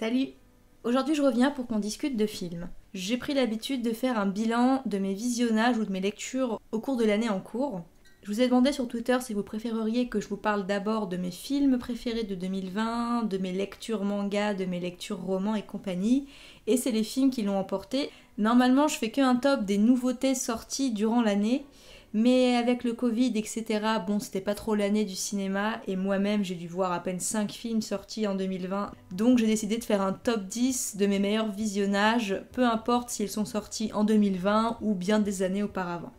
Salut! Aujourd'hui je reviens pour qu'on discute de films. J'ai pris l'habitude de faire un bilan de mes visionnages ou de mes lectures au cours de l'année en cours. Je vous ai demandé sur Twitter si vous préféreriez que je vous parle d'abord de mes films préférés de 2020, de mes lectures manga, de mes lectures romans et compagnie, et c'est les films qui l'ont emporté. Normalement je fais qu'un top des nouveautés sorties durant l'année, mais avec le Covid, etc., bon, c'était pas trop l'année du cinéma, et moi-même j'ai dû voir à peine 5 films sortis en 2020, donc j'ai décidé de faire un top 10 de mes meilleurs visionnages, peu importe s'ils sont sortis en 2020 ou bien des années auparavant.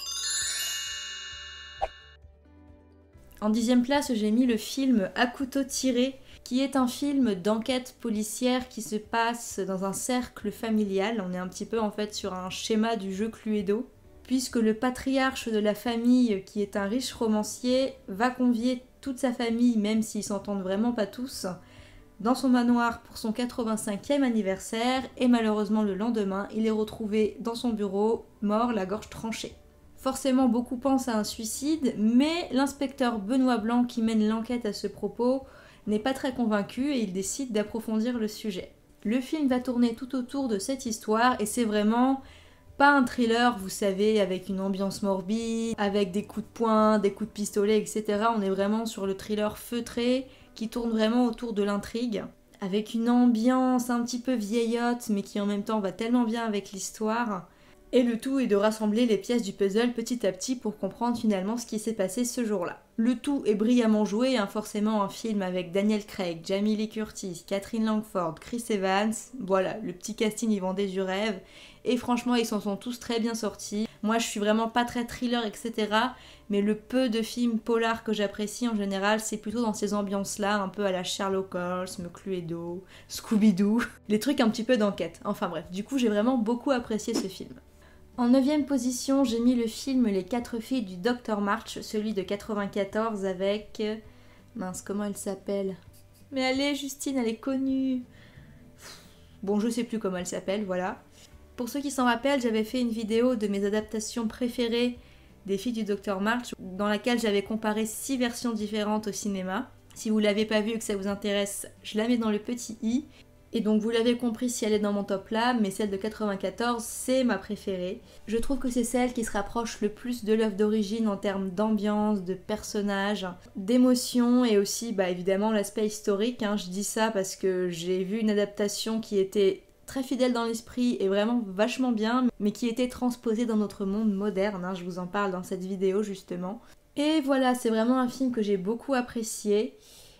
En 10e place, j'ai mis le film À couteau tiré, qui est un film d'enquête policière qui se passe dans un cercle familial. On est un petit peu en fait sur un schéma du jeu Cluedo, puisque le patriarche de la famille, qui est un riche romancier, va convier toute sa famille, même s'ils s'entendent vraiment pas tous, dans son manoir pour son 85e anniversaire, et malheureusement le lendemain, il est retrouvé dans son bureau, mort, la gorge tranchée. Forcément, beaucoup pensent à un suicide, mais l'inspecteur Benoît Blanc, qui mène l'enquête à ce propos, n'est pas très convaincu et il décide d'approfondir le sujet. Le film va tourner tout autour de cette histoire et c'est vraiment pas un thriller, vous savez, avec une ambiance morbide, avec des coups de poing, des coups de pistolet, etc. On est vraiment sur le thriller feutré qui tourne vraiment autour de l'intrigue, avec une ambiance un petit peu vieillotte, mais qui en même temps va tellement bien avec l'histoire. Et le tout est de rassembler les pièces du puzzle petit à petit pour comprendre finalement ce qui s'est passé ce jour-là. Le tout est brillamment joué, forcément un film avec Daniel Craig, Jamie Lee Curtis, Catherine Langford, Chris Evans, voilà, le petit casting y vendait du rêve, et franchement ils s'en sont tous très bien sortis. Moi je suis vraiment pas très thriller, etc., mais le peu de films polars que j'apprécie en général, c'est plutôt dans ces ambiances-là, un peu à la Sherlock Holmes, Cluedo, Scooby-Doo, les trucs un petit peu d'enquête. Enfin bref, du coup j'ai vraiment beaucoup apprécié ce film. En 9e position, j'ai mis le film Les 4 filles du Dr March, celui de 94 avec... Mince, comment elle s'appelle? Mais allez, Justine, elle est connue. Bon, je sais plus comment elle s'appelle, voilà. Pour ceux qui s'en rappellent, j'avais fait une vidéo de mes adaptations préférées des filles du Dr March, dans laquelle j'avais comparé 6 versions différentes au cinéma. Si vous l'avez pas vue et que ça vous intéresse, je la mets dans le petit i. Et donc vous l'avez compris si elle est dans mon top là, mais celle de 94 c'est ma préférée. Je trouve que c'est celle qui se rapproche le plus de l'œuvre d'origine en termes d'ambiance, de personnages, d'émotions et aussi évidemment l'aspect historique. Je dis ça parce que j'ai vu une adaptation qui était très fidèle dans l'esprit et vraiment vachement bien, mais qui était transposée dans notre monde moderne. Je vous en parle dans cette vidéo justement. Et voilà, c'est vraiment un film que j'ai beaucoup apprécié.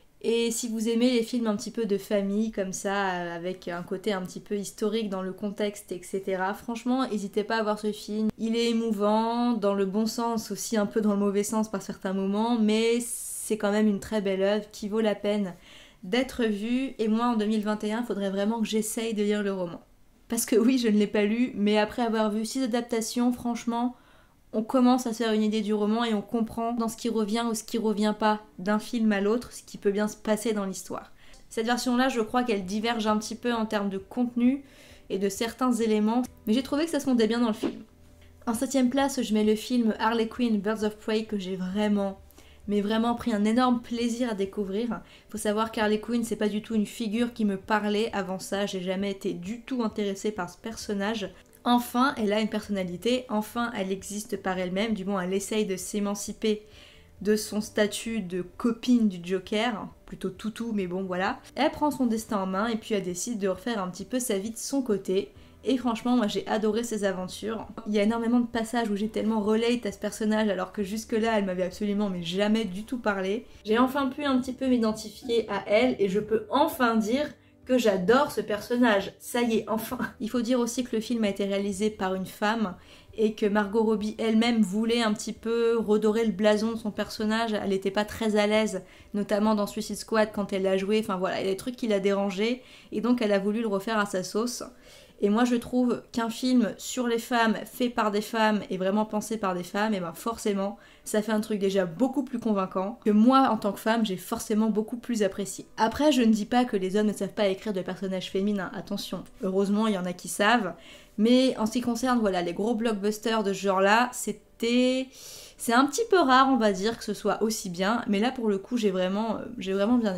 Et si vous aimez les films un petit peu de famille, comme ça, avec un côté un petit peu historique dans le contexte, etc., franchement, n'hésitez pas à voir ce film. Il est émouvant, dans le bon sens, aussi un peu dans le mauvais sens par certains moments, mais c'est quand même une très belle œuvre qui vaut la peine d'être vue. Et moi, en 2021, il faudrait vraiment que j'essaye de lire le roman. Parce que oui, je ne l'ai pas lu, mais après avoir vu 6 adaptations, franchement... on commence à se faire une idée du roman et on comprend dans ce qui revient ou ce qui revient pas d'un film à l'autre, ce qui peut bien se passer dans l'histoire. Cette version-là, je crois qu'elle diverge un petit peu en termes de contenu et de certains éléments, mais j'ai trouvé que ça se fondait bien dans le film. En 7e place, je mets le film Harley Quinn Birds of Prey que j'ai vraiment pris un énorme plaisir à découvrir. Faut savoir qu'Harley Quinn, c'est pas du tout une figure qui me parlait avant ça, j'ai jamais été du tout intéressée par ce personnage. Enfin, elle a une personnalité, enfin elle existe par elle-même, du moins elle essaye de s'émanciper de son statut de copine du Joker, plutôt toutou mais bon voilà. Elle prend son destin en main et puis elle décide de refaire un petit peu sa vie de son côté. Et franchement, moi j'ai adoré ses aventures. Il y a énormément de passages où j'ai tellement relate à ce personnage alors que jusque-là elle m'avait absolument mais jamais du tout parlé. J'ai enfin pu un petit peu m'identifier à elle et je peux enfin dire que j'adore ce personnage, ça y est, enfin. Il faut dire aussi que le film a été réalisé par une femme et que Margot Robbie elle-même voulait un petit peu redorer le blason de son personnage, elle n'était pas très à l'aise, notamment dans Suicide Squad quand elle l'a joué, enfin voilà, il y a des trucs qui l'a dérangé et donc elle a voulu le refaire à sa sauce. Et moi je trouve qu'un film sur les femmes, fait par des femmes et vraiment pensé par des femmes, et ben forcément ça fait un truc déjà beaucoup plus convaincant que moi en tant que femme j'ai forcément beaucoup plus apprécié. Après je ne dis pas que les hommes ne savent pas écrire de personnages féminins, attention, heureusement il y en a qui savent, mais en ce qui concerne voilà les gros blockbusters de ce genre là, c'est un petit peu rare on va dire que ce soit aussi bien, mais là pour le coup j'ai vraiment bien aimé.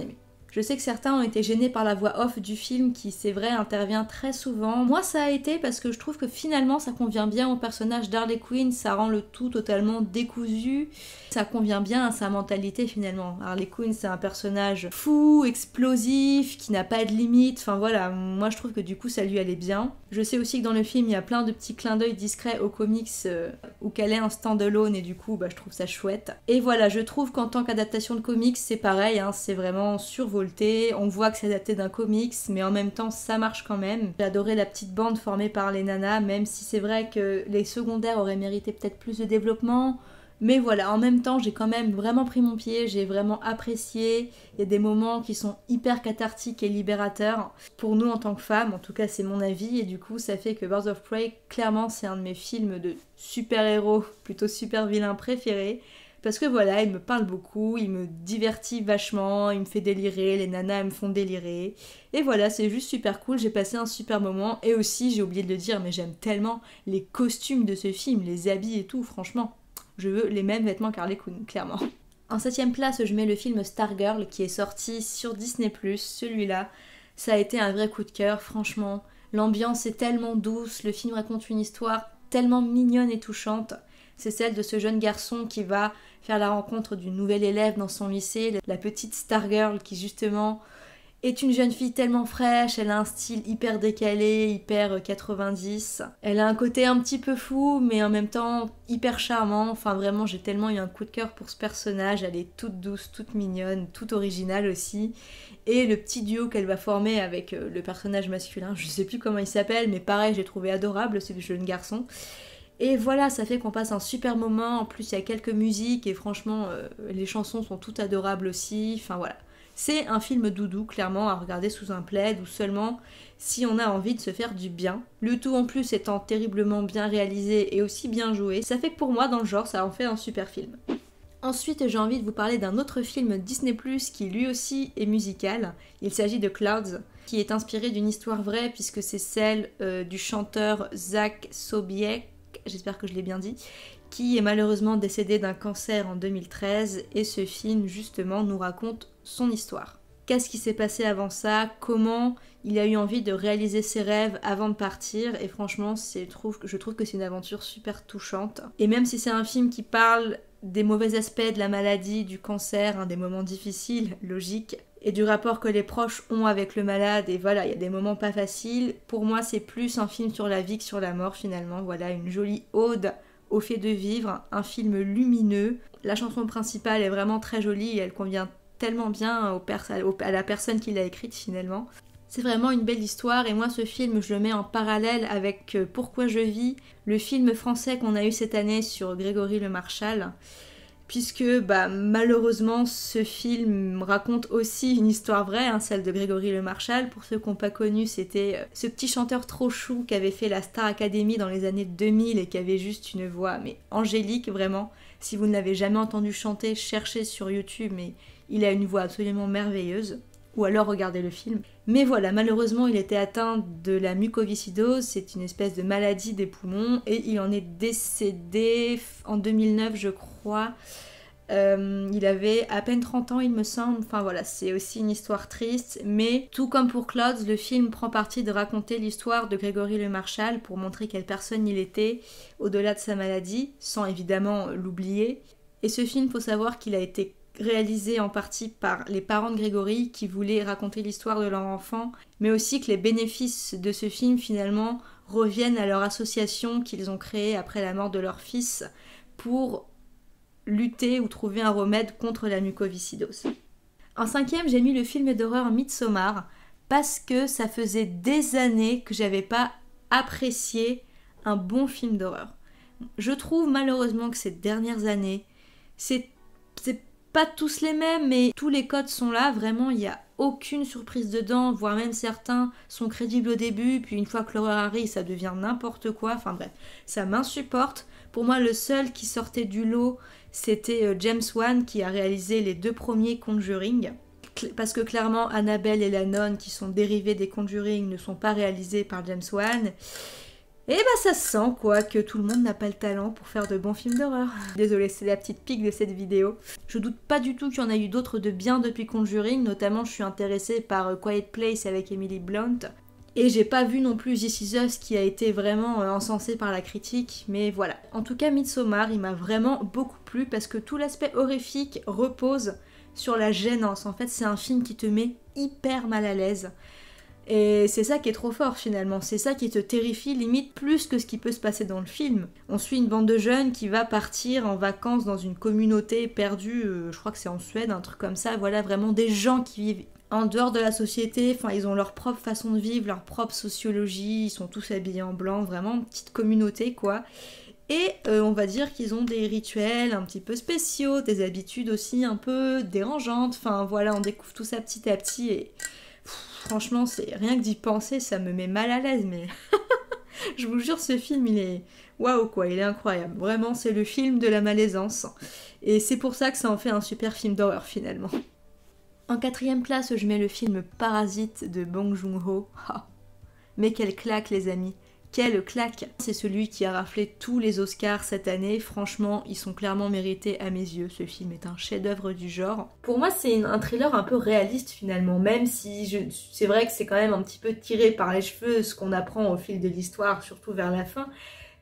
Je sais que certains ont été gênés par la voix off du film qui, c'est vrai, intervient très souvent. Moi, ça a été parce que je trouve que finalement, ça convient bien au personnage d'Harley Quinn, ça rend le tout totalement décousu. Ça convient bien à sa mentalité finalement. Harley Quinn, c'est un personnage fou, explosif, qui n'a pas de limite. Enfin voilà, moi je trouve que du coup, ça lui allait bien. Je sais aussi que dans le film, il y a plein de petits clins d'œil discrets aux comics où qu'elle est un stand-alone et du coup, je trouve ça chouette. Et voilà, je trouve qu'en tant qu'adaptation de comics, c'est pareil, hein, c'est vraiment survolé. On voit que c'est adapté d'un comics, mais en même temps ça marche quand même. J'ai adoré la petite bande formée par les nanas, même si c'est vrai que les secondaires auraient mérité peut-être plus de développement. Mais voilà, en même temps j'ai quand même vraiment pris mon pied, j'ai vraiment apprécié. Il y a des moments qui sont hyper cathartiques et libérateurs pour nous en tant que femmes, en tout cas c'est mon avis, et du coup ça fait que Birds of Prey, clairement c'est un de mes films de super-héros, plutôt super-vilains préférés. Parce que voilà, il me parle beaucoup, il me divertit vachement, il me fait délirer, les nanas me font délirer. Et voilà, c'est juste super cool, j'ai passé un super moment. Et aussi, j'ai oublié de le dire, mais j'aime tellement les costumes de ce film, les habits et tout, franchement. Je veux les mêmes vêtements qu'Harley Quinn, clairement. En 7ème place, je mets le film Stargirl qui est sorti sur Disney+, celui-là. Ça a été un vrai coup de cœur, franchement. L'ambiance est tellement douce, le film raconte une histoire tellement mignonne et touchante. C'est celle de ce jeune garçon qui va faire la rencontre d'une nouvelle élève dans son lycée, la petite Stargirl qui justement est une jeune fille tellement fraîche, elle a un style hyper décalé, hyper 90. Elle a un côté un petit peu fou, mais en même temps hyper charmant. Enfin vraiment, j'ai tellement eu un coup de cœur pour ce personnage. Elle est toute douce, toute mignonne, toute originale aussi. Et le petit duo qu'elle va former avec le personnage masculin, je sais plus comment il s'appelle, mais pareil, j'ai trouvé adorable ce jeune garçon. Et voilà, ça fait qu'on passe un super moment. En plus, il y a quelques musiques et franchement, les chansons sont toutes adorables aussi. Enfin voilà. C'est un film doudou, clairement, à regarder sous un plaid ou seulement si on a envie de se faire du bien. Le tout en plus étant terriblement bien réalisé et aussi bien joué. Ça fait que pour moi, dans le genre, ça en fait un super film. Ensuite, j'ai envie de vous parler d'un autre film Disney+, qui lui aussi est musical. Il s'agit de Clouds, qui est inspiré d'une histoire vraie puisque c'est celle du chanteur Zach Sobiech, j'espère que je l'ai bien dit, qui est malheureusement décédé d'un cancer en 2013 et ce film justement nous raconte son histoire. Qu'est-ce qui s'est passé avant ça, comment il a eu envie de réaliser ses rêves avant de partir et franchement je trouve que c'est une aventure super touchante. Et même si c'est un film qui parle des mauvais aspects de la maladie, du cancer, des moments difficiles, logiques, et du rapport que les proches ont avec le malade, et voilà, il y a des moments pas faciles. Pour moi, c'est plus un film sur la vie que sur la mort finalement. Voilà, une jolie ode au fait de vivre, un film lumineux. La chanson principale est vraiment très jolie et elle convient tellement bien à la personne qui l'a écrite finalement. C'est vraiment une belle histoire et moi ce film je le mets en parallèle avec Pourquoi je vis, le film français qu'on a eu cette année sur Grégory Le Marchal. Puisque malheureusement ce film raconte aussi une histoire vraie, celle de Grégory Le Marchal. Pour ceux qui n'ont pas connu, c'était ce petit chanteur trop chou qui avait fait la Star Academy dans les années 2000 et qui avait juste une voix angélique vraiment. Si vous ne l'avez jamais entendu chanter, cherchez sur YouTube, mais il a une voix absolument merveilleuse. Ou alors regardez le film. Mais voilà, malheureusement il était atteint de la mucoviscidose, c'est une espèce de maladie des poumons et il en est décédé en 2009 je crois. Il avait à peine 30 ans il me semble, enfin voilà, c'est aussi une histoire triste, mais tout comme pour Clouds, le film prend parti de raconter l'histoire de Grégory Le Marchal pour montrer quelle personne il était au-delà de sa maladie, sans évidemment l'oublier. Et ce film, faut savoir qu'il a été réalisé en partie par les parents de Grégory qui voulaient raconter l'histoire de leur enfant, mais aussi que les bénéfices de ce film finalement reviennent à leur association qu'ils ont créée après la mort de leur fils pour lutter ou trouver un remède contre la mucoviscidose. En 5e, j'ai mis le film d'horreur Midsommar parce que ça faisait des années que j'avais pas apprécié un bon film d'horreur. Je trouve malheureusement que ces dernières années, c'est pas tous les mêmes, mais tous les codes sont là, vraiment, il n'y a aucune surprise dedans, voire même certains sont crédibles au début, puis une fois que l'horreur arrive, ça devient n'importe quoi, enfin bref, ça m'insupporte. Pour moi, le seul qui sortait du lot, c'était James Wan, qui a réalisé les 2 premiers Conjuring, parce que clairement, Annabelle et la nonne, qui sont dérivés des Conjuring, ne sont pas réalisés par James Wan. Et bah ça se sent quoi, que tout le monde n'a pas le talent pour faire de bons films d'horreur. Désolée, c'est la petite pique de cette vidéo. Je doute pas du tout qu'il y en a eu d'autres de bien depuis Conjuring, notamment je suis intéressée par Quiet Place avec Emily Blunt. Et j'ai pas vu non plus This Is Us qui a été vraiment encensé par la critique, mais voilà. En tout cas, Midsommar, il m'a vraiment beaucoup plu parce que tout l'aspect horrifique repose sur la gênance. En fait, c'est un film qui te met hyper mal à l'aise. Et c'est ça qui est trop fort finalement, c'est ça qui te terrifie limite plus que ce qui peut se passer dans le film. On suit une bande de jeunes qui va partir en vacances dans une communauté perdue, je crois que c'est en Suède, un truc comme ça, voilà, vraiment des gens qui vivent en dehors de la société, enfin ils ont leur propre façon de vivre, leur propre sociologie, ils sont tous habillés en blanc, vraiment une petite communauté quoi. Et on va dire qu'ils ont des rituels un petit peu spéciaux, des habitudes aussi un peu dérangeantes, enfin voilà, on découvre tout ça petit à petit et... Franchement, c'est rien que d'y penser, ça me met mal à l'aise, mais je vous jure, ce film, il est waouh quoi, il est incroyable. Vraiment, c'est le film de la malaisance. Et c'est pour ça que ça en fait un super film d'horreur finalement. En 4ème place, je mets le film Parasite de Bong Joon-ho. Ah. Mais quelle claque les amis, quelle claque! C'est celui qui a raflé tous les Oscars cette année, franchement, ils sont clairement mérités à mes yeux, ce film est un chef-d'œuvre du genre. Pour moi, c'est un thriller un peu réaliste finalement, même si c'est vrai que c'est quand même un petit peu tiré par les cheveux ce qu'on apprend au fil de l'histoire, surtout vers la fin,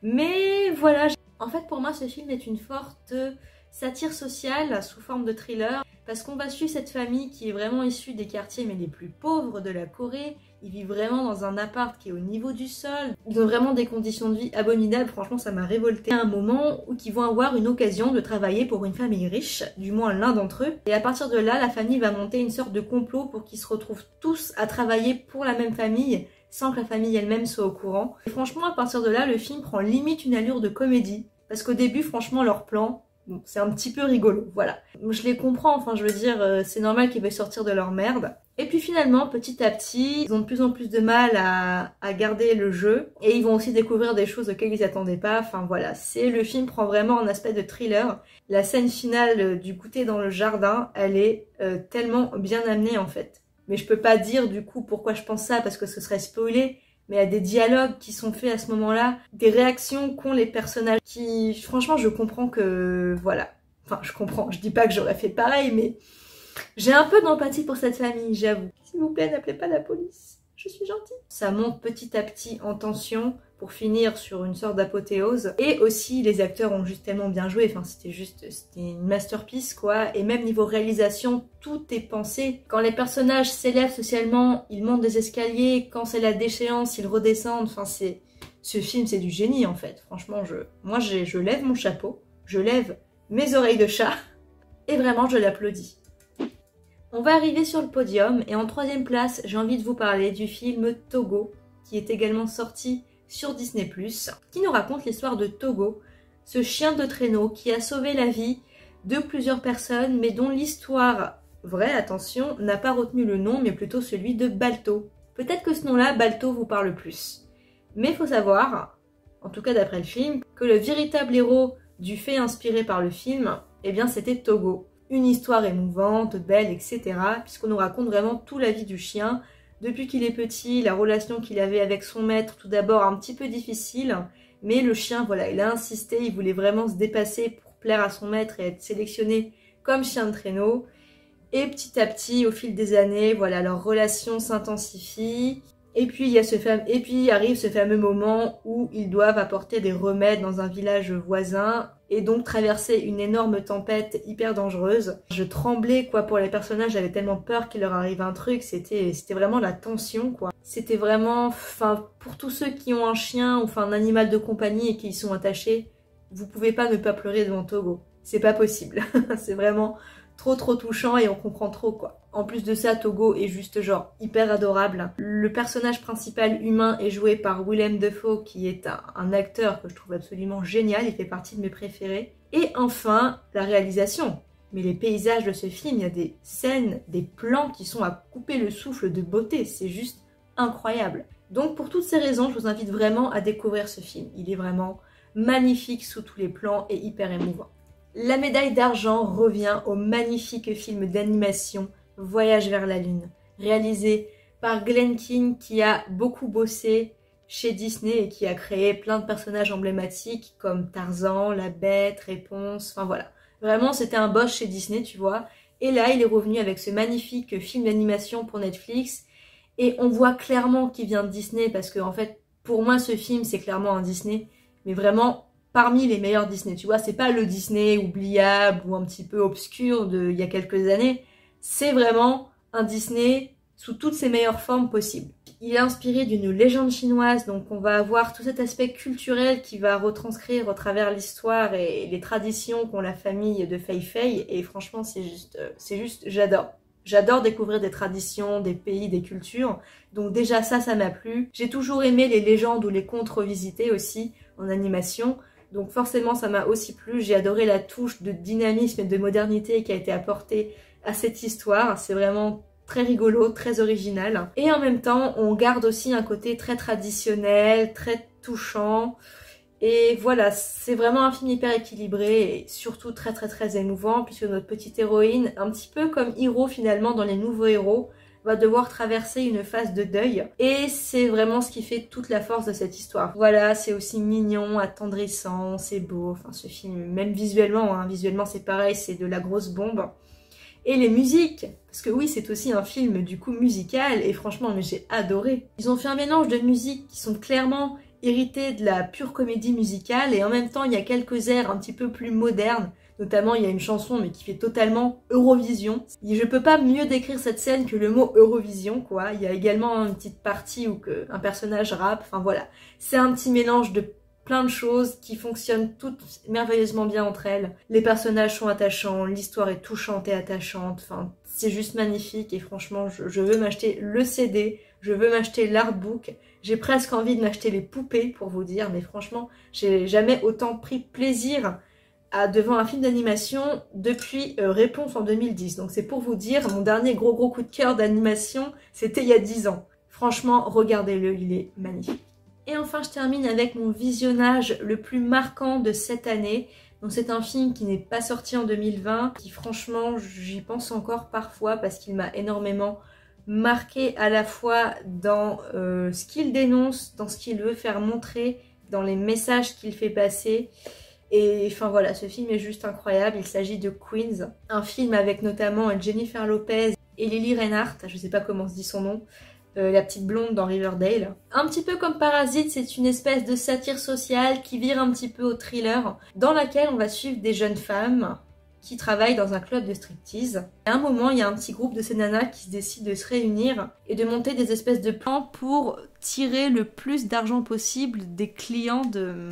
mais voilà. En fait, pour moi, ce film est une forte satire sociale sous forme de thriller, parce qu'on va suivre cette famille qui est vraiment issue des quartiers mais les plus pauvres de la Corée. Ils vivent vraiment dans un appart qui est au niveau du sol. Ils ont vraiment des conditions de vie abominables. Franchement, ça m'a révolté à un moment où ils vont avoir une occasion de travailler pour une famille riche, du moins l'un d'entre eux. Et à partir de là, la famille va monter une sorte de complot pour qu'ils se retrouvent tous à travailler pour la même famille, sans que la famille elle-même soit au courant. Et franchement, à partir de là, le film prend limite une allure de comédie. Parce qu'au début, franchement, leur plan... Bon, c'est un petit peu rigolo, voilà. Je les comprends, enfin je veux dire, c'est normal qu'ils veuillent sortir de leur merde. Et puis finalement, petit à petit, ils ont de plus en plus de mal à garder le jeu. Et ils vont aussi découvrir des choses auxquelles ils s'attendaient pas. Enfin voilà, le film prend vraiment un aspect de thriller. La scène finale du goûter dans le jardin, elle est tellement bien amenée en fait. Mais je peux pas dire du coup pourquoi je pense ça parce que ce serait spoilé. Mais il y a des dialogues qui sont faits à ce moment-là, des réactions qu'ont les personnages qui, franchement, je comprends que, voilà. Enfin, je comprends, je dis pas que j'aurais fait pareil, mais j'ai un peu d'empathie pour cette famille, j'avoue. S'il vous plaît, n'appelez pas la police, je suis gentille. Ça monte petit à petit en tension pour finir sur une sorte d'apothéose. Et aussi, les acteurs ont juste tellement bien joué, enfin, c'était une masterpiece, quoi. Et même niveau réalisation, tout est pensé. Quand les personnages s'élèvent socialement, ils montent des escaliers, quand c'est la déchéance, ils redescendent, enfin, ce film, c'est du génie, en fait. Franchement, je lève mon chapeau, je lève mes oreilles de chat, et vraiment, je l'applaudis. On va arriver sur le podium, et en 3ème place, j'ai envie de vous parler du film Togo, qui est également sorti sur Disney+, qui nous raconte l'histoire de Togo, ce chien de traîneau qui a sauvé la vie de plusieurs personnes, mais dont l'histoire vraie, attention, n'a pas retenu le nom, mais plutôt celui de Balto. Peut-être que ce nom-là, Balto, vous parle plus. Mais il faut savoir, en tout cas d'après le film, que le véritable héros du fait inspiré par le film, eh bien c'était Togo. Une histoire émouvante, belle, etc. Puisqu'on nous raconte vraiment toute la vie du chien, depuis qu'il est petit, la relation qu'il avait avec son maître, tout d'abord un petit peu difficile, mais le chien, voilà, il a insisté, il voulait vraiment se dépasser pour plaire à son maître et être sélectionné comme chien de traîneau. Et petit à petit, au fil des années, voilà, leur relation s'intensifie. Et puis, arrive ce fameux moment où ils doivent apporter des remèdes dans un village voisin et donc traverser une énorme tempête hyper dangereuse. Je tremblais quoi pour les personnages, j'avais tellement peur qu'il leur arrive un truc, c'était vraiment la tension quoi. C'était vraiment, enfin pour tous ceux qui ont un chien ou enfin un animal de compagnie et qui y sont attachés, vous pouvez pas ne pas pleurer devant Togo. C'est pas possible, c'est vraiment trop touchant et on comprend trop quoi. En plus de ça, Togo est juste genre hyper adorable. Le personnage principal humain est joué par Willem Dafoe qui est un acteur que je trouve absolument génial, il fait partie de mes préférés. Et enfin, la réalisation. Mais les paysages de ce film, il y a des scènes, des plans qui sont à couper le souffle de beauté, c'est juste incroyable. Donc pour toutes ces raisons, je vous invite vraiment à découvrir ce film. Il est vraiment magnifique sous tous les plans et hyper émouvant. La médaille d'argent revient au magnifique film d'animation Voyage vers la Lune, réalisé par Glen Keane qui a beaucoup bossé, chez Disney et qui a créé plein de personnages emblématiques comme Tarzan, La Bête, Réponse, enfin voilà. Vraiment, c'était un boss chez Disney, tu vois. Et là, il est revenu avec ce magnifique film d'animation pour Netflix. Et on voit clairement qu'il vient de Disney parce que, en fait, pour moi, ce film, c'est clairement un Disney. Mais vraiment, parmi les meilleurs Disney. Tu vois, c'est pas le Disney oubliable ou un petit peu obscur d'il y a quelques années. C'est vraiment un Disney sous toutes ses meilleures formes possibles. Il est inspiré d'une légende chinoise, donc on va avoir tout cet aspect culturel qui va retranscrire au travers l'histoire et les traditions qu'ont la famille de Fei Fei, et franchement c'est juste, j'adore. J'adore découvrir des traditions, des pays, des cultures, donc déjà ça m'a plu. J'ai toujours aimé les légendes ou les contes revisités aussi en animation, donc forcément ça m'a aussi plu. J'ai adoré la touche de dynamisme et de modernité qui a été apportée à cette histoire, c'est vraiment très rigolo, très original. Et en même temps, on garde aussi un côté très traditionnel, très touchant. Et voilà, c'est vraiment un film hyper équilibré et surtout très émouvant puisque notre petite héroïne, un petit peu comme Hiro finalement dans les nouveaux héros, va devoir traverser une phase de deuil. Et c'est vraiment ce qui fait toute la force de cette histoire. Voilà, c'est aussi mignon, attendrissant, c'est beau. Enfin, ce film, même visuellement, hein, visuellement c'est pareil, c'est de la grosse bombe. Et les musiques, parce que oui, c'est aussi un film du coup musical, et franchement, mais j'ai adoré. Ils ont fait un mélange de musiques qui sont clairement héritées de la pure comédie musicale, et en même temps, il y a quelques airs un petit peu plus modernes. Notamment, il y a une chanson, mais qui fait totalement Eurovision. Et je peux pas mieux décrire cette scène que le mot Eurovision, quoi. Il y a également une petite partie où un personnage rappe, enfin voilà. C'est un petit mélange de plein de choses qui fonctionnent toutes merveilleusement bien entre elles. Les personnages sont attachants, l'histoire est touchante et attachante, enfin c'est juste magnifique et franchement je veux m'acheter le CD, je veux m'acheter l'artbook, j'ai presque envie de m'acheter les poupées pour vous dire, mais franchement j'ai jamais autant pris plaisir devant un film d'animation depuis Réponse en 2010. Donc c'est pour vous dire, mon dernier gros coup de cœur d'animation c'était il y a 10 ans. Franchement regardez-le, il est magnifique. Et enfin, je termine avec mon visionnage le plus marquant de cette année. Donc c'est un film qui n'est pas sorti en 2020, qui franchement, j'y pense encore parfois parce qu'il m'a énormément marqué à la fois dans ce qu'il dénonce, dans ce qu'il veut faire montrer, dans les messages qu'il fait passer. Et enfin voilà, ce film est juste incroyable. Il s'agit de Queens, un film avec notamment Jennifer Lopez et Lily Reinhardt, je sais pas comment se dit son nom, la petite blonde dans Riverdale. Un petit peu comme Parasite, c'est une espèce de satire sociale qui vire un petit peu au thriller, dans laquelle on va suivre des jeunes femmes qui travaillent dans un club de striptease. À un moment, il y a un petit groupe de ces nanas qui se décident de se réunir et de monter des espèces de plans pour tirer le plus d'argent possible des clients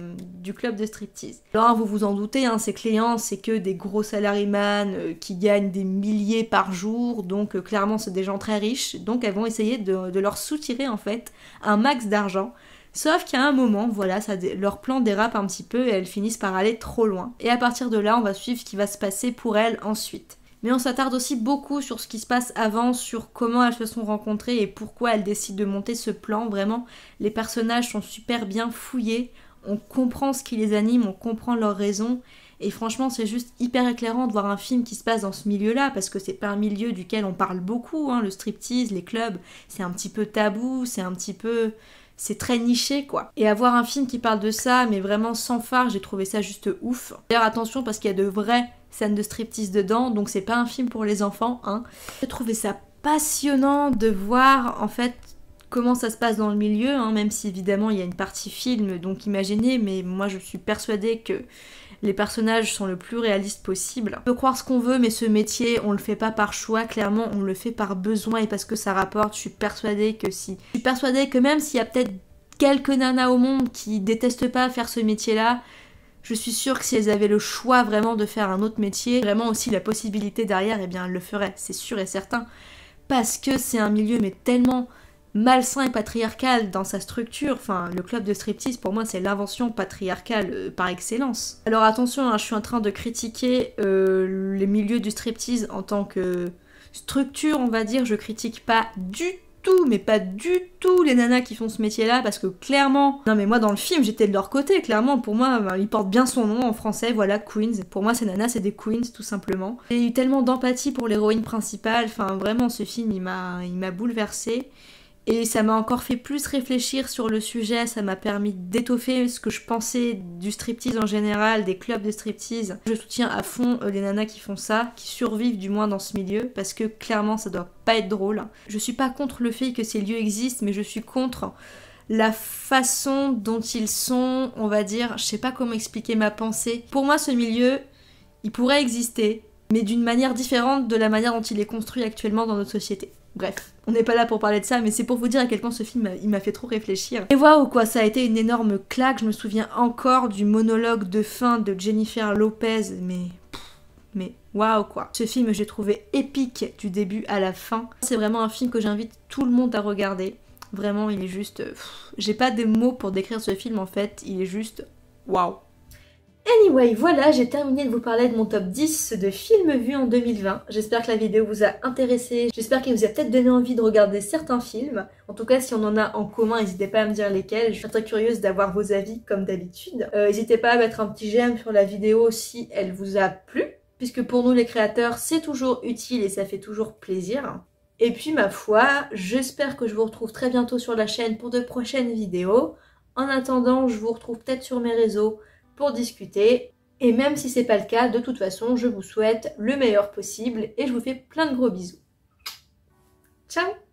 du club de striptease. Alors vous vous en doutez, hein, ces clients c'est que des gros salaryman qui gagnent des milliers par jour, donc clairement c'est des gens très riches, donc elles vont essayer de leur soutirer en fait un max d'argent. Sauf qu'à un moment, voilà, leur plan dérape un petit peu et elles finissent par aller trop loin. Et à partir de là, on va suivre ce qui va se passer pour elles ensuite. Mais on s'attarde aussi beaucoup sur ce qui se passe avant, sur comment elles se sont rencontrées et pourquoi elles décident de monter ce plan. Vraiment, les personnages sont super bien fouillés, on comprend ce qui les anime, on comprend leurs raisons. Et franchement, c'est juste hyper éclairant de voir un film qui se passe dans ce milieu-là, parce que c'est pas un milieu duquel on parle beaucoup, hein, le striptease, les clubs, c'est un petit peu tabou, c'est très niché quoi. Et avoir un film qui parle de ça, mais vraiment sans phare, j'ai trouvé ça juste ouf. D'ailleurs attention parce qu'il y a de vraies scènes de striptease dedans, donc c'est pas un film pour les enfants, hein. J'ai trouvé ça passionnant de voir en fait comment ça se passe dans le milieu, hein, même si évidemment il y a une partie film, donc imaginez, mais moi je suis persuadée que les personnages sont le plus réalistes possible. On peut croire ce qu'on veut, mais ce métier, on le fait pas par choix, clairement, on le fait par besoin et parce que ça rapporte. Je suis persuadée que même s'il y a peut-être quelques nanas au monde qui détestent pas faire ce métier-là, je suis sûre que si elles avaient le choix vraiment de faire un autre métier, vraiment aussi la possibilité derrière, eh bien elles le feraient, c'est sûr et certain. Parce que c'est un milieu mais tellement malsain et patriarcal dans sa structure. Enfin, le club de striptease, pour moi, c'est l'invention patriarcale par excellence. Alors attention, hein, je suis en train de critiquer les milieux du striptease en tant que structure, on va dire. Je critique pas du tout, mais pas du tout les nanas qui font ce métier-là, parce que clairement... Non mais moi, dans le film, j'étais de leur côté, clairement. Pour moi, il porte bien son nom en français, voilà, Queens. Pour moi, ces nanas, c'est des queens, tout simplement. J'ai eu tellement d'empathie pour l'héroïne principale. Enfin, vraiment, ce film, il m'a bouleversée. Et ça m'a encore fait plus réfléchir sur le sujet, ça m'a permis d'étoffer ce que je pensais du striptease en général, des clubs de striptease. Je soutiens à fond les nanas qui font ça, qui survivent du moins dans ce milieu, parce que clairement ça doit pas être drôle. Je suis pas contre le fait que ces lieux existent, mais je suis contre la façon dont ils sont, on va dire, je sais pas comment expliquer ma pensée. Pour moi, ce milieu, il pourrait exister, mais d'une manière différente de la manière dont il est construit actuellement dans notre société. Bref, on n'est pas là pour parler de ça, mais c'est pour vous dire à quel point ce film, il m'a fait trop réfléchir. Et waouh quoi, ça a été une énorme claque, je me souviens encore du monologue de fin de Jennifer Lopez, mais waouh quoi. Ce film, j'ai trouvé épique du début à la fin. C'est vraiment un film que j'invite tout le monde à regarder. Vraiment, il est juste... j'ai pas de mots pour décrire ce film en fait, il est juste waouh. Anyway, voilà, j'ai terminé de vous parler de mon top 10 de films vus en 2020. J'espère que la vidéo vous a intéressé, j'espère qu'elle vous a peut-être donné envie de regarder certains films. En tout cas, si on en a en commun, n'hésitez pas à me dire lesquels. Je suis très curieuse d'avoir vos avis comme d'habitude. N'hésitez pas à mettre un petit j'aime sur la vidéo si elle vous a plu, puisque pour nous les créateurs, c'est toujours utile et ça fait toujours plaisir. Et puis ma foi, j'espère que je vous retrouve très bientôt sur la chaîne pour de prochaines vidéos. En attendant, je vous retrouve peut-être sur mes réseaux pour discuter. Et même si c'est pas le cas, de toute façon, je vous souhaite le meilleur possible et je vous fais plein de gros bisous. Ciao!